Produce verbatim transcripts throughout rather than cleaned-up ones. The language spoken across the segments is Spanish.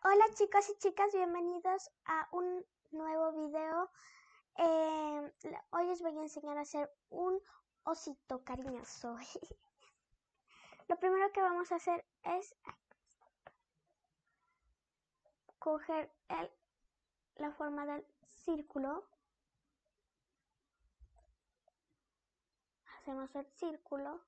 Hola chicos y chicas, bienvenidos a un nuevo video. Eh, hoy les voy a enseñar a hacer un osito cariñoso. Lo primero que vamos a hacer es coger el, la forma del círculo. Hacemos el círculo.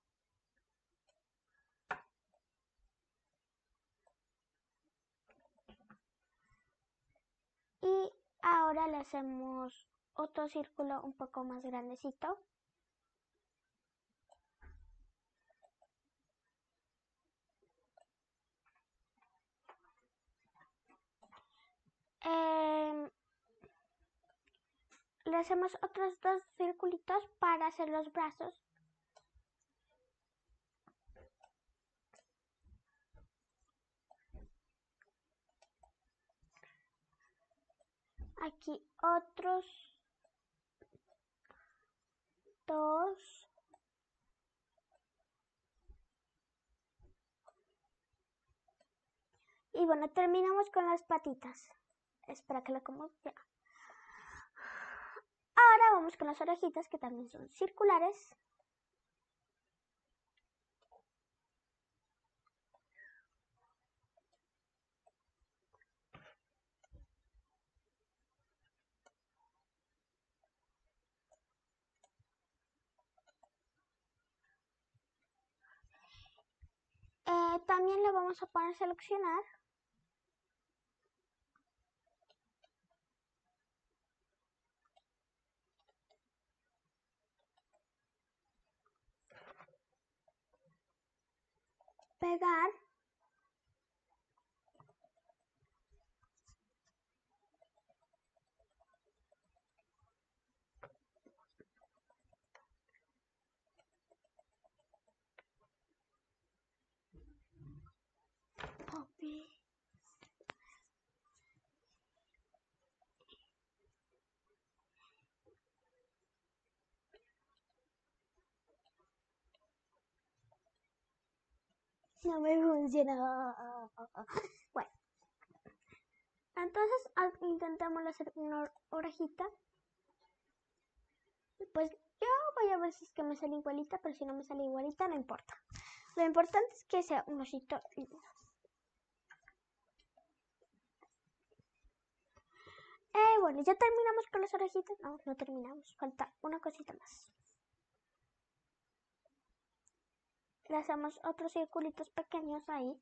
Y ahora le hacemos otro círculo un poco más grandecito. Eh, le hacemos otros dos circulitos para hacer los brazos. Aquí otros dos. Y bueno, terminamos con las patitas. Espera que la como ya. Ahora vamos con las orejitas, que también son circulares. Eh, también le vamos a poner seleccionar. Pegar. Copy. No me funcionó. Bueno, entonces intentamos hacer una orejita. Pues yo voy a ver si es que me sale igualita, pero si no me sale igualita no importa. Lo importante es que sea un osito lindo. Eh, bueno, ya terminamos con las orejitas. No, no terminamos. Falta una cosita más. Le hacemos otros circulitos pequeños ahí.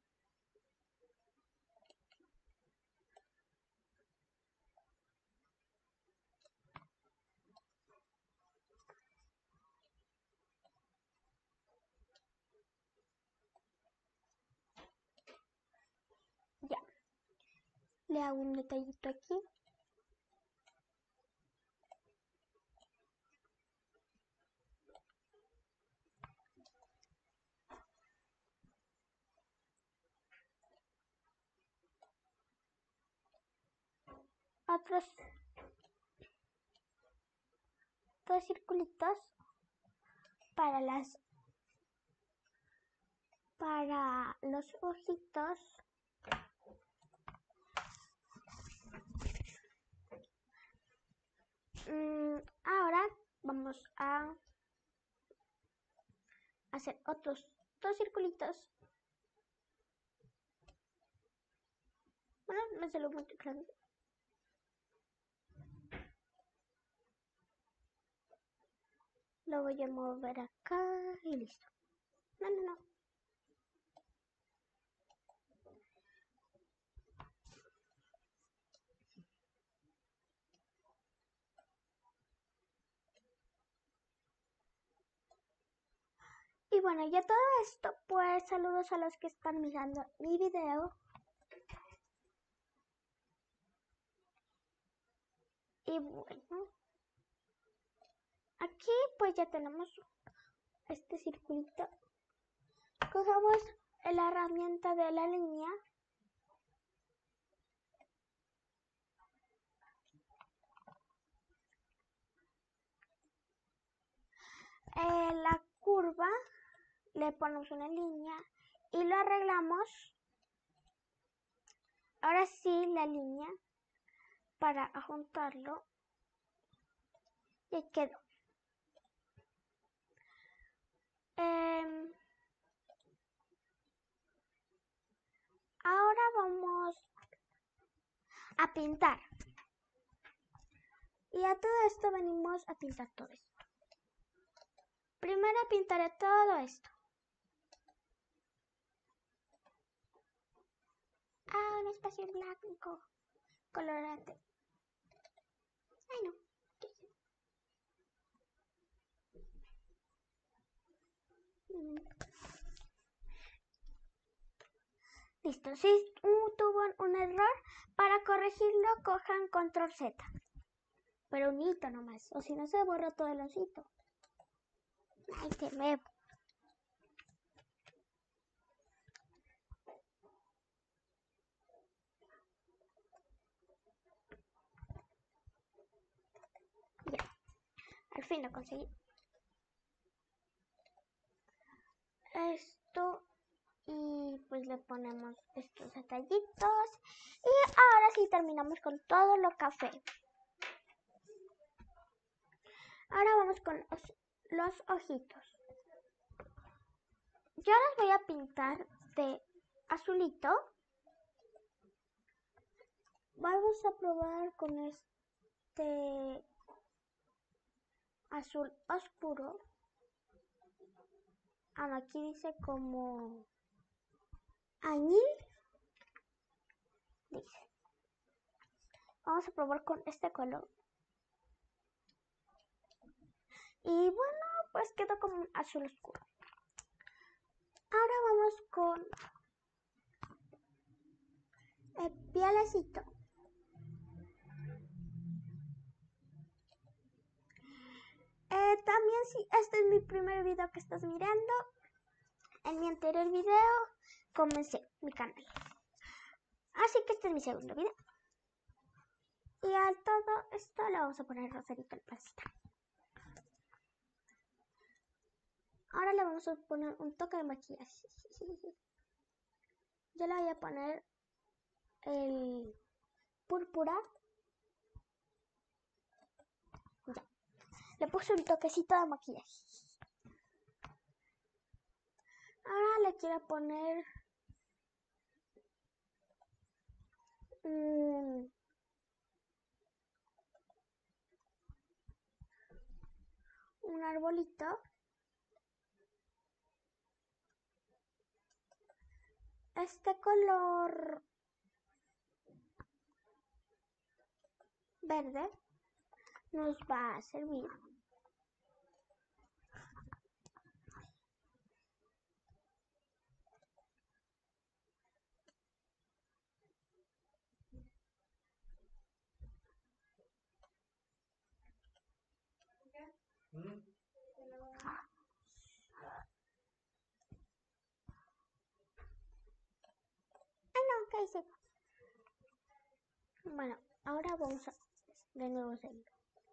Ya. Le hago un detallito aquí. Otros dos circulitos para las para los ojitos. Mm, ahora vamos a hacer otros dos circulitos. Bueno, me salió muy grande. Lo voy a mover acá y listo. No, no, no. Y bueno, ya todo esto, pues saludos a los que están mirando mi video. Y bueno, aquí pues ya tenemos este circulito. Cogemos la herramienta de la línea. Eh, la curva, le ponemos una línea y lo arreglamos Ahora sí la línea para juntarlo. Y ahí quedó. Eh, ahora vamos a pintar. Y a todo esto venimos a pintar todo esto. Primero pintaré todo esto. Ah, un espacio blanco. Colorante. Ay, no. Listo. Si uh, tuvo un error, para corregirlo cojan control Z. Pero un hito nomás. O si no se borra todo el osito. Ay, te veo. Ya. Al fin lo conseguí. Esto. Y pues le ponemos estos detallitos. Y ahora sí terminamos con todo lo café. Ahora vamos con los, los ojitos. Yo los voy a pintar de azulito. Vamos a probar con este azul oscuro. Ah, aquí dice como añil. Dice. Vamos a probar con este color. Y bueno, pues quedó como un azul oscuro. Ahora vamos con el pielecito. Eh, también si este es mi primer video que estás mirando, en mi anterior video comencé mi canal. Así que este es mi segundo video. Y a todo esto le vamos a poner rosadito el pancita. Ahora le vamos a poner un toque de maquillaje. Yo le voy a poner el púrpura. Ya. Le puse un toquecito de maquillaje. Ahora le quiero poner um, un arbolito. Este color verde nos va a servir. ¿Mm? Ay no, ¿qué hice? Bueno, ahora vamos a de nuevo seguir.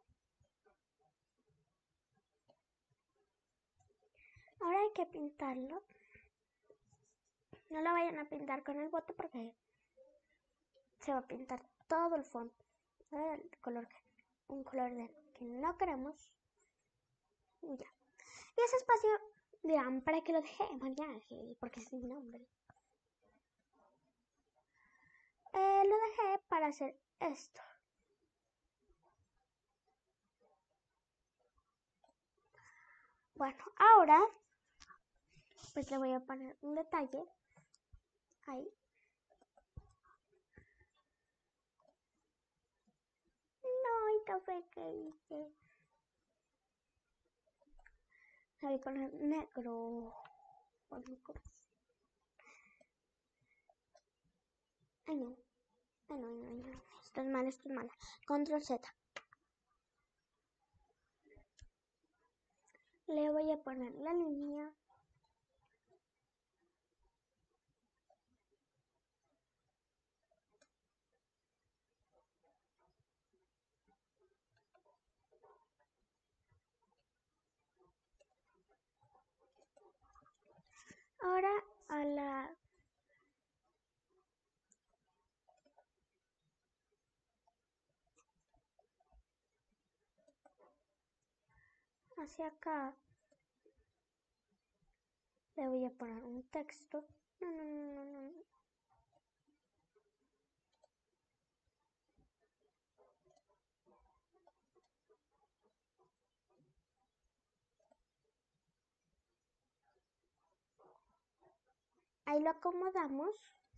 Ahora hay que pintarlo. No lo vayan a pintar con el bote porque se va a pintar todo el fondo. El color que, un color de, que no queremos. Y ya. Y ese espacio dirán para que lo deje en maquillaje, porque es mi nombre. Eh, lo dejé para hacer esto. Bueno, ahora pues le voy a poner un detalle ahí. No, el café que hice. Le voy a poner negro. Ay no. Ay no, ay no, ay no. Esto es malo, esto es malo. Control Z. Le voy a poner la línea. Ahora a la hacia acá. Le voy a poner un texto. No, no, no, no, no. Ahí lo acomodamos.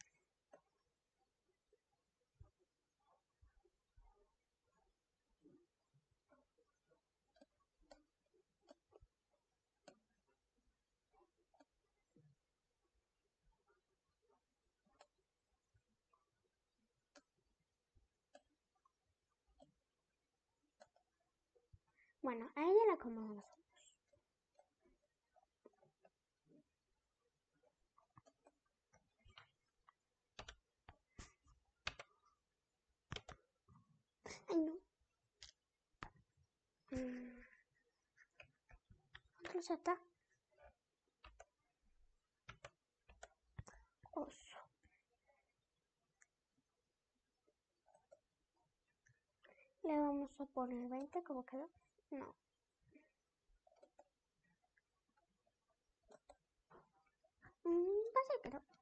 Bueno, a ella la acomodamos. Ay, no. Mm. Control Z. Oso. Le vamos a poner veinte, ¿cómo quedó? No. Mm, pasa que no.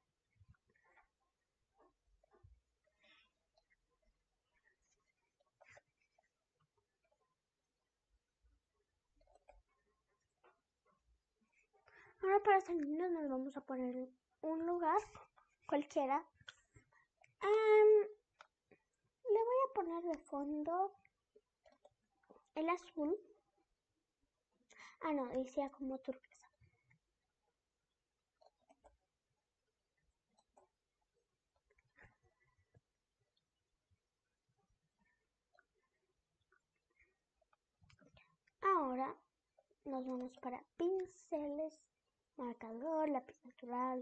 Ahora para salirnos nos vamos a poner un lugar cualquiera. Um, le voy a poner de fondo el azul. Ah, no, decía como turquesa. Ahora nos vamos para pinceles, marcador, lápiz natural.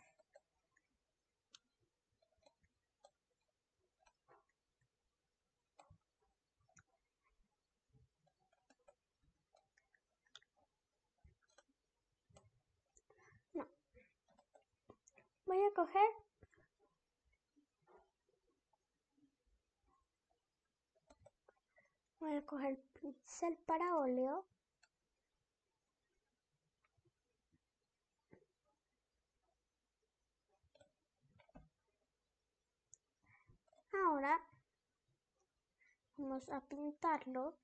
No. Voy a coger Voy a coger pincel para óleo. Ahora vamos a pintarlo.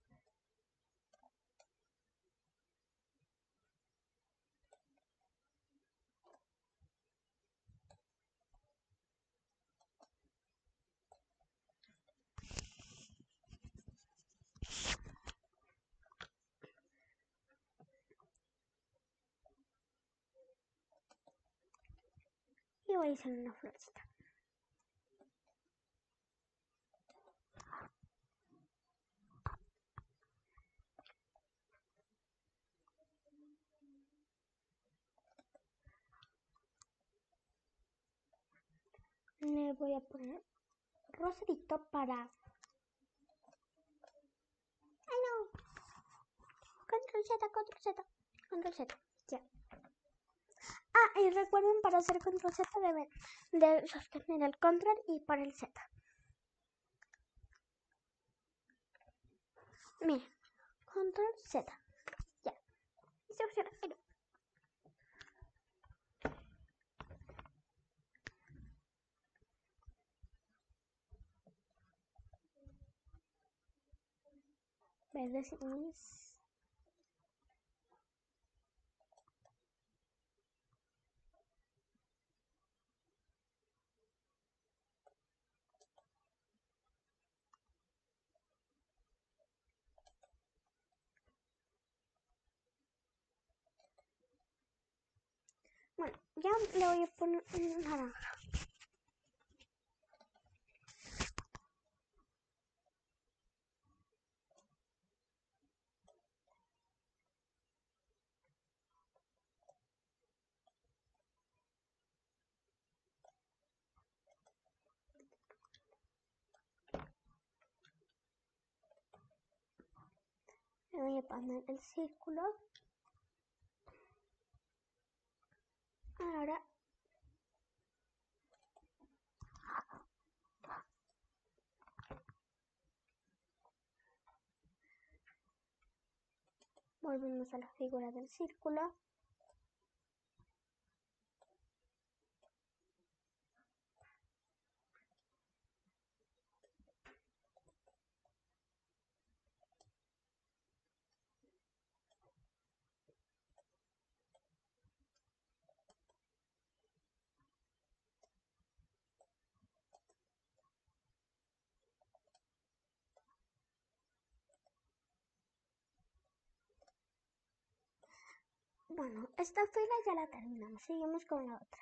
Y voy a hacer una florcita. Le voy a poner rosadito para... ¡Ay, no! Control Z, Control Z, Control Z, ya. Ah, y recuerden, para hacer Control Z deben de sostener el Control y para el Z. Mira, Control Z, ya. Y se funciona, ay, no. Verdes mis... Bueno, ya le voy a poner un naranja. Le voy a poner el círculo. Ahora Volvemos a la figura del círculo. Bueno, esta fila ya la terminamos. Seguimos con la otra.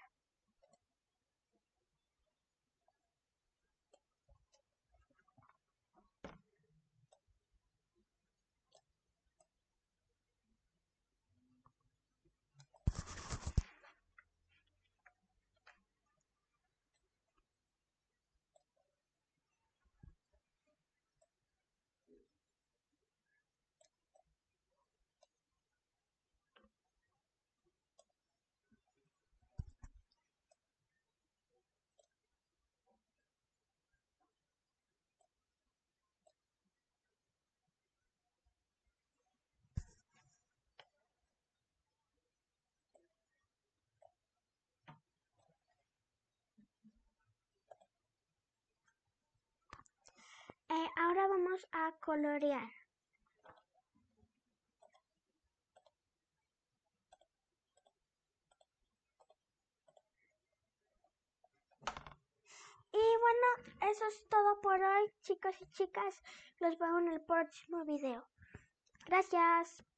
Eh, ahora vamos a colorear. Y bueno, eso es todo por hoy, chicos y chicas. Los veo en el próximo video. Gracias.